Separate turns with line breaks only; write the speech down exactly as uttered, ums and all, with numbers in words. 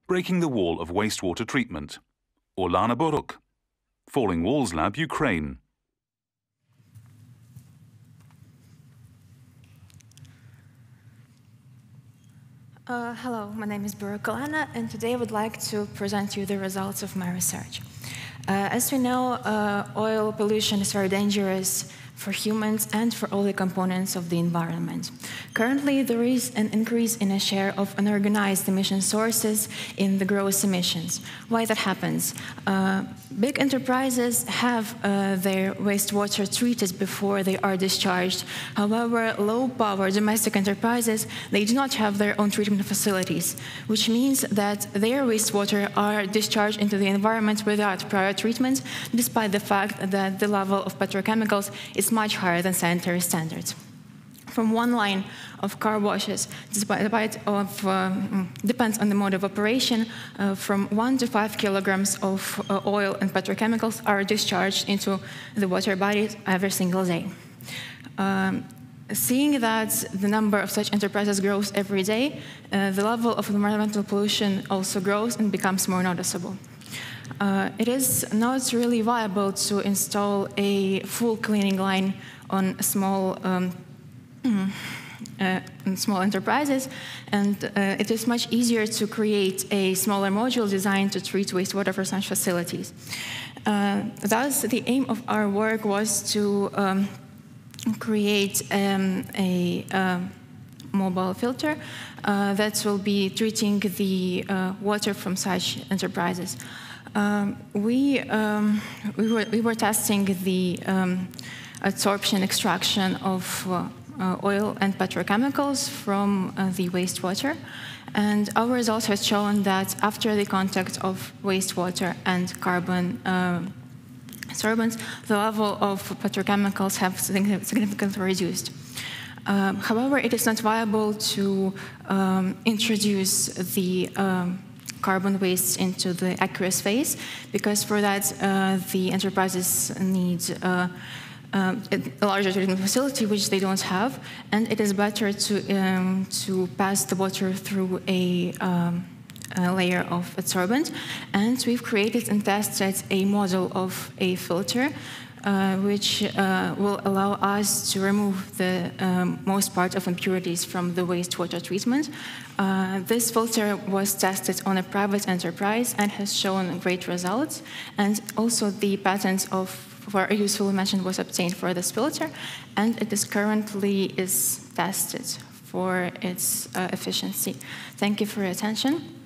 Breaking the Wall of Wastewater Treatment. Olena Boruk. Falling Walls Lab, Ukraine.
Uh, hello, my name is Boruk Olena, and today I would like to present you the results of my research. Uh, as we know, uh, oil pollution is very dangerous for humans and for all the components of the environment. Currently, there is an increase in a share of unorganized emission sources in the gross emissions. Why that happens? Uh, big enterprises have uh, their wastewater treated before they are discharged. However, low-power domestic enterprises, they do not have their own treatment facilities, which means that their wastewater are discharged into the environment without prior treatment, despite the fact that the level of petrochemicals is much higher than sanitary standards. From one line of car washes, despite of, um, depends on the mode of operation, uh, from one to five kilograms of uh, oil and petrochemicals are discharged into the water bodies every single day. Um, Seeing that the number of such enterprises grows every day, uh, the level of environmental pollution also grows and becomes more noticeable. Uh, it is not really viable to install a full cleaning line on small, um, uh, small enterprises, and uh, it is much easier to create a smaller module designed to treat wastewater for such facilities. Uh, thus, the aim of our work was to um, create um, a uh, mobile filter uh, that will be treating the uh, water from such enterprises. Um, we, um, we, were, we were testing the um, adsorption extraction of uh, uh, oil and petrochemicals from uh, the wastewater, and our results have shown that after the contact of wastewater and carbon uh, adsorbents, the level of petrochemicals have significantly reduced. Um, however, it is not viable to um, introduce the um, carbon wastes into the aqueous phase, because for that uh, the enterprises need uh, uh, a larger treatment facility, which they don't have, and it is better to, um, to pass the water through a um, A layer of adsorbent, and we've created and tested a model of a filter uh, which uh, will allow us to remove the um, most part of impurities from the wastewater treatment. Uh, this filter was tested on a private enterprise and has shown great results, and also the patent of for a useful mention was obtained for this filter, and it is currently is tested for its uh, efficiency. Thank you for your attention.